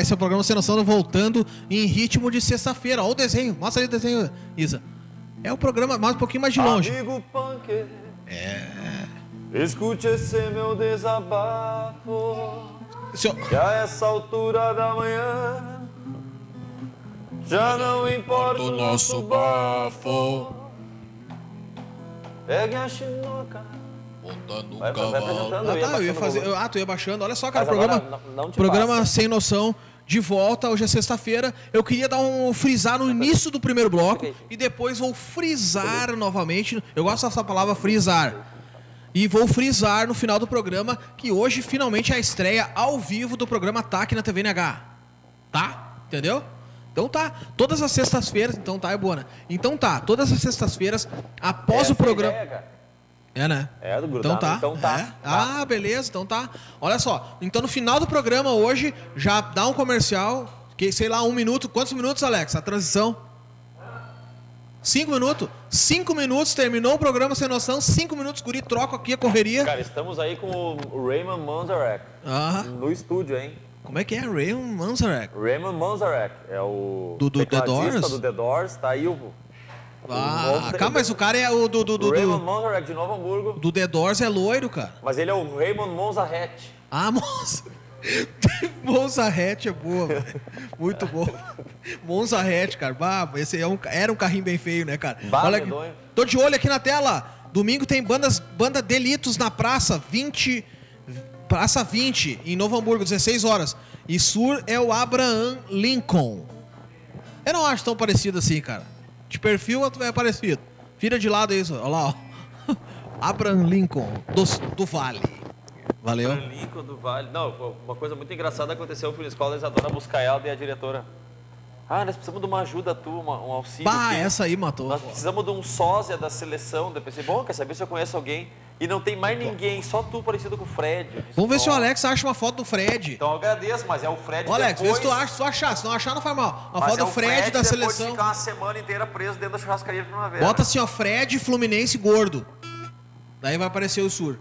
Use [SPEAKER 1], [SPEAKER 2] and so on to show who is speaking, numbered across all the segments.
[SPEAKER 1] esse é o programa Sem Noção voltando em ritmo de sexta-feira. Olha o desenho, mostra aí o desenho, Isa. É o programa mais um pouquinho mais de longe.
[SPEAKER 2] Amigo punk, escute esse meu desabafo. Que a essa altura da manhã já não importa o nosso bafo. Pegue a chinoca.
[SPEAKER 1] Montando
[SPEAKER 2] Vai apresentando,
[SPEAKER 1] eu ia fazer. Tu ia baixando. Olha só, cara,
[SPEAKER 2] Mas
[SPEAKER 1] programa,
[SPEAKER 2] agora não te
[SPEAKER 1] programa
[SPEAKER 2] passa.
[SPEAKER 1] Sem Noção de volta. Hoje é sexta-feira. Eu queria dar um frisar no início do primeiro bloco e depois vou frisar novamente. Eu gosto dessa palavra frisar. E vou frisar no final do programa que hoje finalmente é a estreia ao vivo do programa Ataque na TV NH. Tá? Entendeu? Então tá. Todas as sextas-feiras. Então tá, é boa, né? Então tá. Todas as sextas-feiras após o programa. É, né?
[SPEAKER 2] É, do Grudado.
[SPEAKER 1] Então tá. É. Ah, beleza, então tá. Olha só, então no final do programa hoje, já dá um comercial, que sei lá, 1 minuto. Quantos minutos, Alex? A transição? 5 minutos? 5 minutos, terminou o programa Sem Noção, 5 minutos, guri, troco aqui a correria.
[SPEAKER 2] Cara, estamos aí com o Raymond Manzarek no estúdio, hein?
[SPEAKER 1] Como é que é? Raymond Manzarek?
[SPEAKER 2] Raymond Manzarek é o
[SPEAKER 1] do The Doors?
[SPEAKER 2] Do The Doors, tá aí o...
[SPEAKER 1] Calma, mas o cara é o do
[SPEAKER 2] Raymond Manzarek de Novo Hamburgo.
[SPEAKER 1] Do The Doors é loiro, cara.
[SPEAKER 2] Mas ele é o Raymond Manzarek.
[SPEAKER 1] Ah, moça. Monza-hatch é boa, velho. Muito bom. Monza-hatch, cara. Bah, esse era um carrinho bem feio, né, cara? Olha aqui. Tô de olho aqui na tela. Domingo tem banda Delitos na Praça 20, em Novo Hamburgo, 16 horas. E Sur é o Abraham Lincoln. Eu não acho tão parecido assim, cara. De perfil é parecido. Vira de lado isso, olha lá, ó. Abraham Lincoln, do Vale. Valeu.
[SPEAKER 2] Abraham Lincoln do Vale. Não, uma coisa muito engraçada aconteceu. Eu fui na escola, eles adoram buscar ela e a diretora. Nós precisamos de uma ajuda tua, um auxílio.
[SPEAKER 1] Essa aí matou.
[SPEAKER 2] Nós precisamos de um sósia da seleção. Eu pensei, bom, quer saber se eu conheço alguém? E não tem mais ninguém, só tu parecido com o Fred.
[SPEAKER 1] Vamos ver se o Alex acha uma foto do Fred.
[SPEAKER 2] Então eu agradeço, mas é o Fred.
[SPEAKER 1] Ô, Alex, vê se tu acha, se tu achar. Se não achar, não faz mal. Uma foto do Fred da seleção.
[SPEAKER 2] Ficar uma semana inteira preso dentro da churrascaria de primavera.
[SPEAKER 1] Bota assim, ó, Fred Fluminense gordo. Daí vai aparecer o Sur.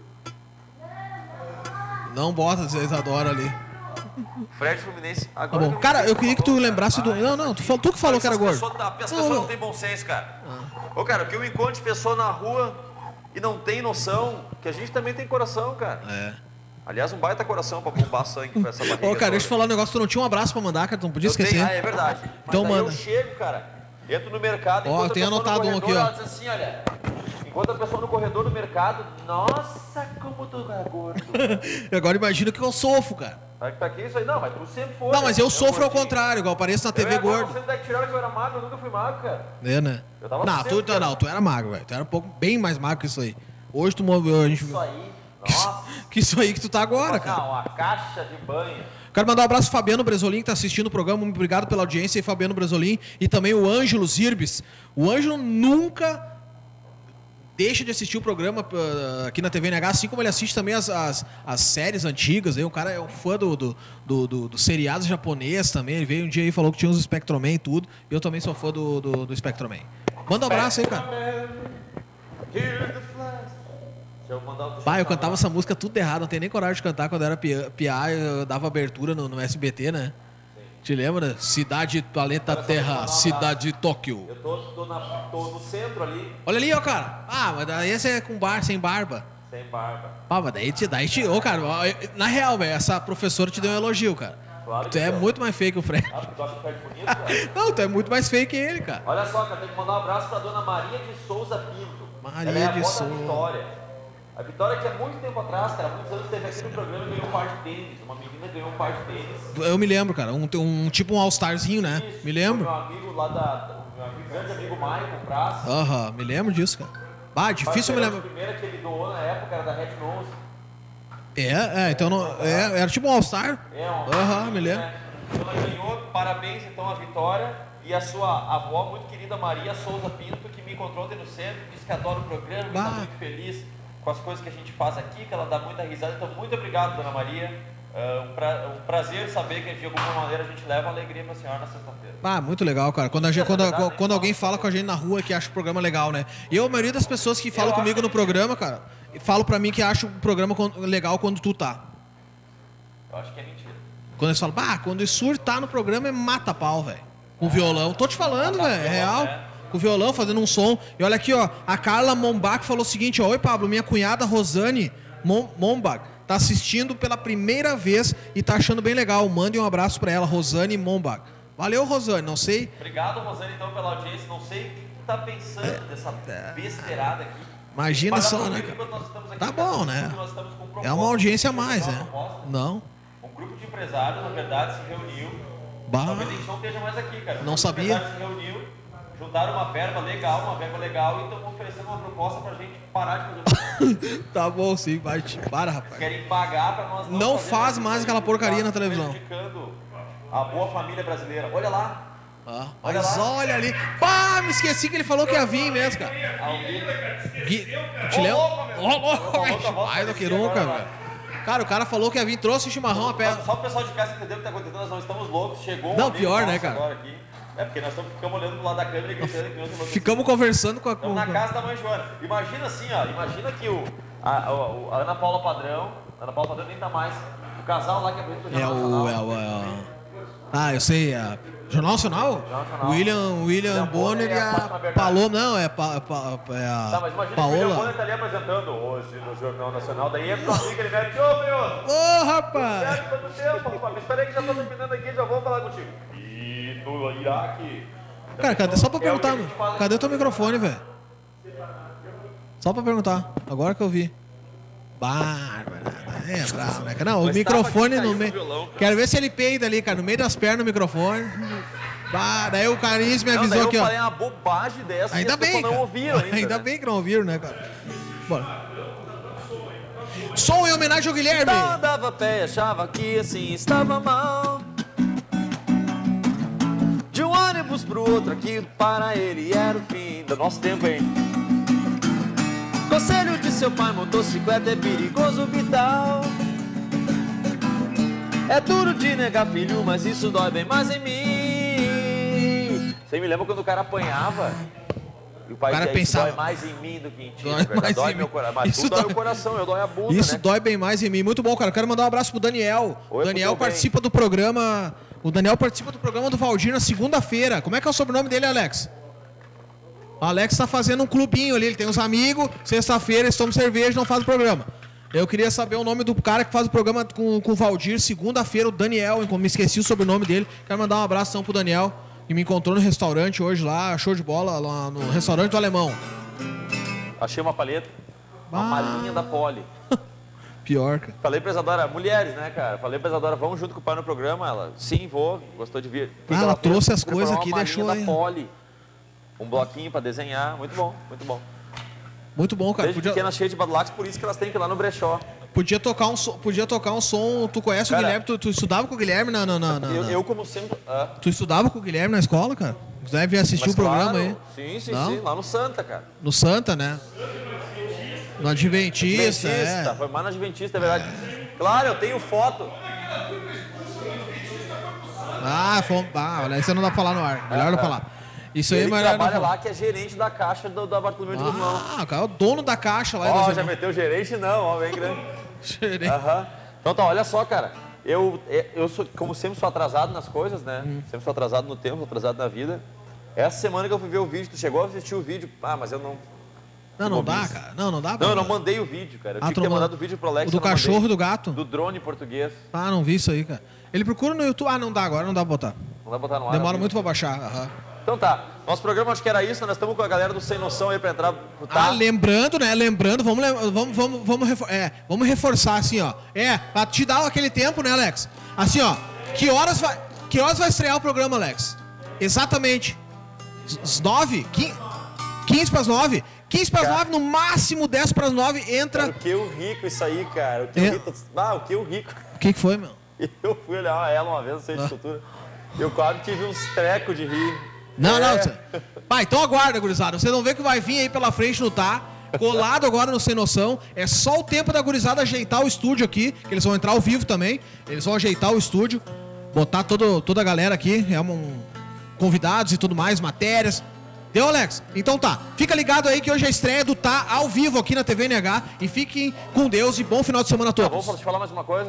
[SPEAKER 1] Não bota, vocês adoram ali.
[SPEAKER 2] Fred Fluminense.
[SPEAKER 1] Agora tá bom. Cara, eu queria que tu lembrasse do... Não, tu que falou que era gordo.
[SPEAKER 2] As pessoas não têm bom senso, cara. Ô, cara, que eu encontro de pessoa na rua e não tem noção que a gente também tem coração, cara.
[SPEAKER 1] É.
[SPEAKER 2] Aliás, um baita coração pra bombar sangue pra essa barriga.
[SPEAKER 1] Ô, cara, deixa eu falar um negócio. Tu não tinha um abraço pra mandar, cara? Tu não podia esquecer.
[SPEAKER 2] É verdade.
[SPEAKER 1] Então manda.
[SPEAKER 2] Eu chego, cara, entro no mercado...
[SPEAKER 1] Ó, eu tenho anotado um aqui, ó.
[SPEAKER 2] Ela diz assim, olha... Enquanto a pessoa no corredor do mercado, nossa, como tu é gordo.
[SPEAKER 1] Agora imagina que eu sofro, cara.
[SPEAKER 2] Pra que isso aí? Não, mas tu sempre foi.
[SPEAKER 1] Não, mas eu sofro ao contrário, igual apareço na TV gordo.
[SPEAKER 2] Você sempre tiraram que eu era magro, eu nunca fui magro, cara.
[SPEAKER 1] É, né? Tu era magro, velho. Tu era um pouco bem mais magro que isso aí. Hoje tu moveu...
[SPEAKER 2] Isso aí, nossa.
[SPEAKER 1] Que isso aí que tu tá agora, cara.
[SPEAKER 2] Não, uma caixa de banho.
[SPEAKER 1] Quero mandar um abraço pro Fabiano Bresolim, que tá assistindo o programa. Muito obrigado pela audiência aí, Fabiano Bresolim. E também o Ângelo Zirbis. O Ângelo nunca... deixa de assistir o programa aqui na TV NH, assim como ele assiste também as séries antigas. Aí, o cara é um fã do seriado japonês também. Ele veio um dia aí e falou que tinha uns Spectroman e tudo. Eu também sou fã do Spectroman. Manda um abraço aí, cara. Eu cantava essa música tudo errado. Não tenho nem coragem de cantar quando era piá. Eu dava abertura no SBT, né? Te lembra? Cidade, planeta Terra, cidade de Tóquio.
[SPEAKER 2] Eu tô no centro ali.
[SPEAKER 1] Olha ali, ó, cara. Mas daí esse é com sem barba.
[SPEAKER 2] Sem barba.
[SPEAKER 1] Mas daí te... Ô, cara, na real, velho, essa professora te deu um elogio, cara.
[SPEAKER 2] Claro que
[SPEAKER 1] tu é muito mais feio que o Fred.
[SPEAKER 2] Tu acha o Fred bonito, cara?
[SPEAKER 1] Não, tu é muito mais feio que ele, cara.
[SPEAKER 2] Olha só, cara, tem que mandar um abraço pra dona Maria de Souza Pinto.
[SPEAKER 1] Maria de Souza.
[SPEAKER 2] Vitória. A Vitória, que há muito tempo atrás, cara, muitos anos esteve aqui no programa e ganhou um par de tênis. Uma menina ganhou um par de tênis.
[SPEAKER 1] Eu me lembro, cara. Tipo um All-Starzinho, né?
[SPEAKER 2] Isso,
[SPEAKER 1] me lembro.
[SPEAKER 2] Meu amigo lá meu grande amigo Michael Praça.
[SPEAKER 1] Me lembro disso, cara. Difícil me lembrar.
[SPEAKER 2] A primeira que ele doou na época era da Red Nose.
[SPEAKER 1] Então não. Era tipo um All-Star? Me lembro.
[SPEAKER 2] Né? Então ela ganhou, parabéns então à Vitória e a sua avó, muito querida Maria Souza Pinto, que me encontrou ontem no centro, disse que adora o programa, está muito feliz com as coisas que a gente faz aqui, que ela dá muita risada. Então, muito obrigado, dona Maria. Um prazer saber que de alguma maneira a gente leva alegria para a senhora na sexta-feira.
[SPEAKER 1] Muito legal, cara. Quando alguém fala com a gente na rua que acha o programa legal, né? E a maioria das pessoas que falam comigo no programa, cara, falam pra mim que acha o programa legal quando tu tá.
[SPEAKER 2] Eu acho que é mentira.
[SPEAKER 1] Quando eles falam, quando o Isur tá no programa é mata pau, velho. Com violão. Tô te falando, velho, é real. Com violão, fazendo um som. E olha aqui, ó, a Carla Mombach falou o seguinte, ó, oi, Pablo, minha cunhada Rosane Mombach tá assistindo pela primeira vez e tá achando bem legal. Mande um abraço pra ela, Rosane Mombach. Valeu, Rosane, não sei...
[SPEAKER 2] Obrigado, Rosane, então, pela audiência. Não sei o que tu tá pensando dessa besteirada aqui.
[SPEAKER 1] Imagina só, né? Tá bom, né? É uma audiência a mais, né? Não.
[SPEAKER 2] Um grupo de empresários, na verdade, se reuniu. Talvez a gente não esteja mais aqui, cara.
[SPEAKER 1] Não sabia?
[SPEAKER 2] Se reuniu, juntaram uma verba legal, e estão oferecendo uma proposta pra gente parar de fazer.
[SPEAKER 1] Tá bom, sim, vai. Para, rapaz.
[SPEAKER 2] Querem pagar pra nós
[SPEAKER 1] não faz mais aquela porcaria na televisão.
[SPEAKER 2] Prejudicando a boa família brasileira. Olha lá.
[SPEAKER 1] Olha ali. Pá, me esqueci que ele falou que ia vir mesmo, cara. Te lembra? Ai, do Quirunca, velho. Cara, o cara falou que ia vir, trouxe o chimarrão a pé.
[SPEAKER 2] Só o pessoal de casa entendeu o que tá acontecendo, nós não estamos loucos. Chegou um
[SPEAKER 1] não, pior, né, cara?
[SPEAKER 2] Agora aqui. Porque nós ficamos olhando pro lado da câmera e gritando.
[SPEAKER 1] Ficamos conversando com a...
[SPEAKER 2] Estamos na casa da mãe Joana. Imagina assim, ó. Imagina que a Ana Paula Padrão... A Ana Paula Padrão nem tá mais. O casal lá que apresentou o Jornal Nacional.
[SPEAKER 1] Eu sei. Jornal Nacional? William Bonner e a Paloma. Não, é a
[SPEAKER 2] mas imagina
[SPEAKER 1] Paola.
[SPEAKER 2] Que o William Bonner tá ali apresentando hoje no Jornal Nacional. Daí é pro amigo, ele mete, ô, meu!
[SPEAKER 1] Ô, rapaz!
[SPEAKER 2] Espera aí que já tô terminando aqui, já vou falar contigo. E no Iraque...
[SPEAKER 1] Cara, só pra perguntar, cadê o teu microfone, velho? Só pra perguntar, agora que eu vi. Bárbara, é bravo, né? Não, o microfone no meio. Quero ver se ele peida ali, cara, no meio das pernas o microfone. Daí o Caris me avisou aqui, ó.
[SPEAKER 2] Eu falei uma bobagem dessa.
[SPEAKER 1] Ainda bem,
[SPEAKER 2] não ouviram
[SPEAKER 1] ainda bem que não ouviram, né, cara? Bora. Som em homenagem ao Guilherme.
[SPEAKER 2] Não dava pé, achava que assim estava mal. De um ônibus pro outro, aquilo para ele era o fim do nosso tempo, hein? Conselho de seu pai, motocicleta é perigoso, vital. É duro de negar, filho, mas isso dói bem mais em mim. Você me lembra quando o cara apanhava? E o pai
[SPEAKER 1] cara pensava,
[SPEAKER 2] dói mais em mim do que em ti.
[SPEAKER 1] Dói
[SPEAKER 2] meu coração. Mas isso dói o coração, eu dói a bunda,
[SPEAKER 1] isso,
[SPEAKER 2] né?
[SPEAKER 1] Dói bem mais em mim. Muito bom, cara. Eu quero mandar um abraço pro Daniel.
[SPEAKER 2] Oi,
[SPEAKER 1] o Daniel participa do programa. O Daniel participa do programa do Valdir na segunda-feira. Como é que é o sobrenome dele, Alex? O Alex tá fazendo um clubinho ali. Ele tem uns amigos. Sexta-feira eles tomam cerveja e não fazem o programa. Eu queria saber o nome do cara que faz o programa com o Valdir. Segunda-feira, o Daniel. Me esqueci o sobrenome dele. Quero mandar um abraço então pro Daniel, que me encontrou no restaurante hoje lá. Show de bola lá no restaurante do Alemão.
[SPEAKER 2] Achei uma palheta. Uma malinha da Poli.
[SPEAKER 1] Pior, cara.
[SPEAKER 2] Falei pra Isadora, mulheres, né, cara? Falei pra Isadora, vamos junto com o pai no programa. Ela, sim, vou. Gostou de vir.
[SPEAKER 1] Ela trouxe as coisas aqui e deixou aí.
[SPEAKER 2] Da Poli. Um bloquinho pra desenhar. Muito bom, muito bom.
[SPEAKER 1] Muito bom, cara.
[SPEAKER 2] Desde pequena, cheia de badulax, por isso que elas têm que ir lá no brechó.
[SPEAKER 1] Podia tocar um som. Tu conhece, cara, o Guilherme? Tu estudava com o Guilherme na...
[SPEAKER 2] Eu como sempre...
[SPEAKER 1] Tu estudava com o Guilherme na escola, cara? Tu deve assistir o programa aí.
[SPEAKER 2] Sim. Lá no Santa, cara.
[SPEAKER 1] No Santa, né? No Adventista,
[SPEAKER 2] Foi mais no Adventista, é verdade. Claro, eu tenho foto.
[SPEAKER 1] Olha, isso não dá pra falar no ar. Melhor não falar. Isso aí,
[SPEAKER 2] ele trabalha lá, que é gerente da caixa do Bartolomeu de Guzmão.
[SPEAKER 1] Cara, é o dono da caixa lá.
[SPEAKER 2] Ó, já meteu gerente não, ó, bem grande.
[SPEAKER 1] Gerente.
[SPEAKER 2] Então tá, olha só, cara. Eu sou, como sempre, sou atrasado nas coisas, né? Sempre sou atrasado no tempo, sou atrasado na vida. Essa semana que eu fui ver o vídeo, tu chegou a assistir o vídeo. Mas eu não...
[SPEAKER 1] Não dá, cara. Não dá.
[SPEAKER 2] Não, eu não mandei o vídeo, cara. Eu tinha que ter mandado o vídeo pro Alex.
[SPEAKER 1] O do cachorro e do gato?
[SPEAKER 2] Do drone português.
[SPEAKER 1] Não vi isso aí, cara. Ele procura no YouTube. Não dá agora, não dá pra botar.
[SPEAKER 2] Não dá pra botar no ar.
[SPEAKER 1] Demora muito pra baixar.
[SPEAKER 2] Então tá, nosso programa acho que era isso, nós estamos com a galera do Sem Noção aí pra entrar.
[SPEAKER 1] Lembrando, vamos reforçar assim, ó. Pra te dar aquele tempo, né, Alex? Assim, ó, que horas vai estrear o programa, Alex? Exatamente. 9? 15 pras 9? 15 pras 9, no máximo 10 pras 9, entra...
[SPEAKER 2] Cara, o que eu rico isso aí, cara. O que eu rico.
[SPEAKER 1] O que foi, meu?
[SPEAKER 2] Eu fui olhar ela uma vez no centro de cultura. Eu quase tive uns trecos de rir.
[SPEAKER 1] Não. Então aguarda, gurizada. Você não vê que vai vir aí pela frente no colado agora no Sem Noção. É só o tempo da gurizada ajeitar o estúdio aqui, que eles vão entrar ao vivo também. Eles vão ajeitar o estúdio, botar toda a galera aqui, convidados e tudo mais, matérias. Deu, Alex? Então tá. Fica ligado aí que hoje é a estreia do Tá ao vivo aqui na TV NH. E fiquem com Deus e bom final de semana a todos.
[SPEAKER 2] Vamos te falar mais uma coisa?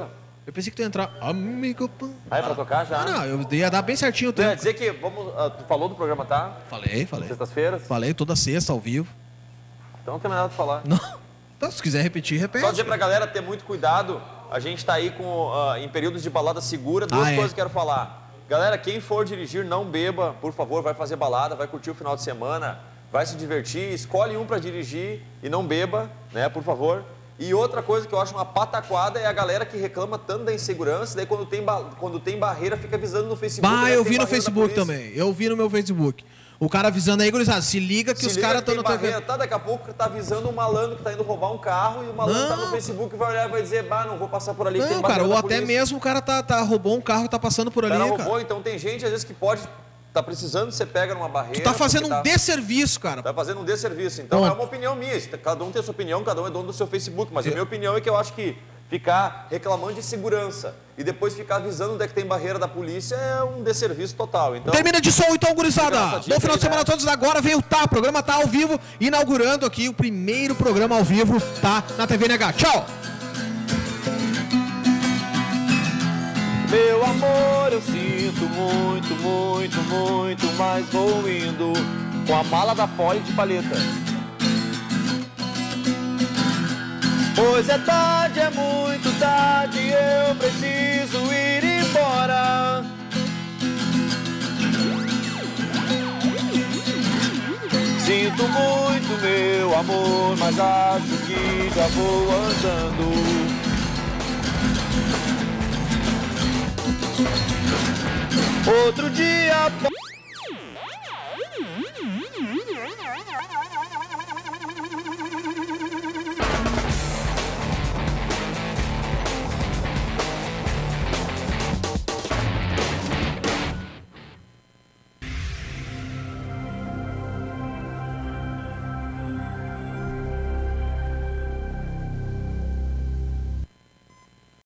[SPEAKER 1] Eu pensei que tu ia entrar. Amigo.
[SPEAKER 2] Ah, é pra tocar já?
[SPEAKER 1] Não, eu ia dar bem certinho o tempo.
[SPEAKER 2] Quer dizer que, tu falou do programa, tá?
[SPEAKER 1] Falei.
[SPEAKER 2] Sextas-feiras?
[SPEAKER 1] Falei toda sexta, ao vivo.
[SPEAKER 2] Então não tem mais nada pra falar.
[SPEAKER 1] Não. Então, se quiser repetir, repete.
[SPEAKER 2] Só dizer pra galera ter muito cuidado. A gente tá aí em períodos de balada segura. Duas coisas que eu quero falar. Galera, quem for dirigir, não beba, por favor, vai fazer balada, vai curtir o final de semana, vai se divertir, escolhe um pra dirigir e não beba, né, por favor. E outra coisa que eu acho uma pataquada é a galera que reclama tanto da insegurança, daí quando tem barreira fica avisando no Facebook.
[SPEAKER 1] Eu vi no Facebook também, eu vi no meu Facebook. O cara avisando aí, gurizada, se liga que os caras estão no TV.
[SPEAKER 2] Tá, daqui a pouco tá avisando um malandro que tá indo roubar um carro e o malandro tá no Facebook e vai olhar e vai dizer, não vou passar por ali.
[SPEAKER 1] Não, cara, ou até mesmo o cara roubou um carro e tá passando por ali, cara.
[SPEAKER 2] Roubou, então tem gente às vezes que pode tá precisando, você pega numa barreira.
[SPEAKER 1] Tu tá fazendo um desserviço, cara.
[SPEAKER 2] Tá fazendo um desserviço. Então é uma opinião minha. Cada um tem a sua opinião, cada um é dono do seu Facebook. Mas a minha opinião é que eu acho que ficar reclamando de segurança e depois ficar avisando onde é que tem barreira da polícia é um desserviço total. Então,
[SPEAKER 1] termina de som então, gurizada. Bom final de semana a todos. Agora vem o Tá. O programa tá ao vivo, inaugurando aqui o primeiro programa ao vivo, tá? Na TV NH. Tchau!
[SPEAKER 2] Meu amor, eu sinto muito, muito, muito, mas vou indo com a mala da Poli de palheta. Pois é tarde, é muito tarde, eu preciso ir embora. Sinto muito, meu amor, mas acho que já vou andando. Outro dia...